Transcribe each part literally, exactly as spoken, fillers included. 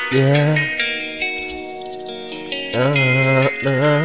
Yeah. Uh, uh.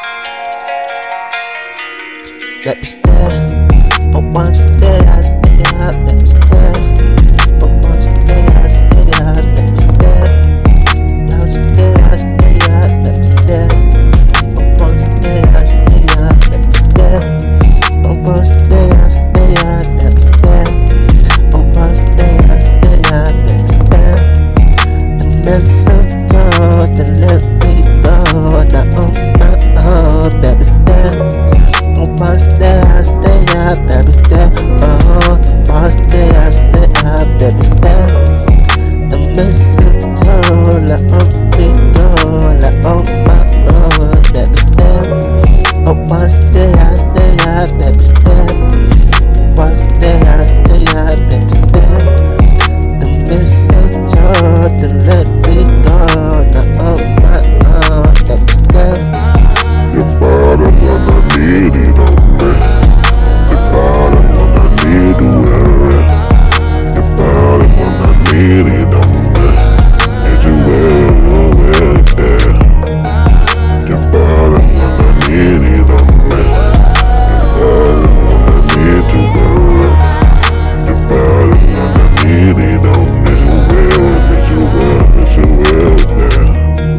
Let me stay. Oh, once a day I stay up. Let me stay. Oh, once a day I stay up. Let me stay. Once a day I stay up. Let me stay. Oh, once a day I stay up. Let me stay. Oh, once a day I stay up. Let me stay. Oh, once a day I stay up. Let me stay. The mistletoe to let me go. Now on my own, baby, stay. Oh, once a day I stay up, baby, stay. Oh, once a day I stay up, baby, stay. The mistletoe, let me go. Like on my own, baby, stay. Oh, once a day I stay up, baby, stay. Once a day I stay up, baby, stay. The mistletoe to let me go. Now on my own, baby, stay. Your bottom when I need it on me. Your bottom when I need to wear it. Your bottom when I need it on me. Need you wear it, we'll wear it there. Your bottom when I need it on me. Your bottom when I need to wear it. Your bottom when I need it on me. Need you wear it, need you wear it, need you wear it there.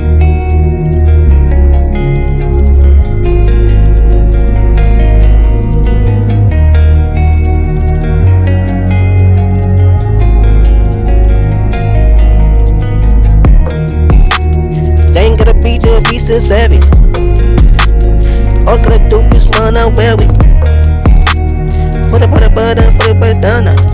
Ain't gotta be to be so savvy. All gotta do is run out where we put it, put it, put it, put it, put it down now.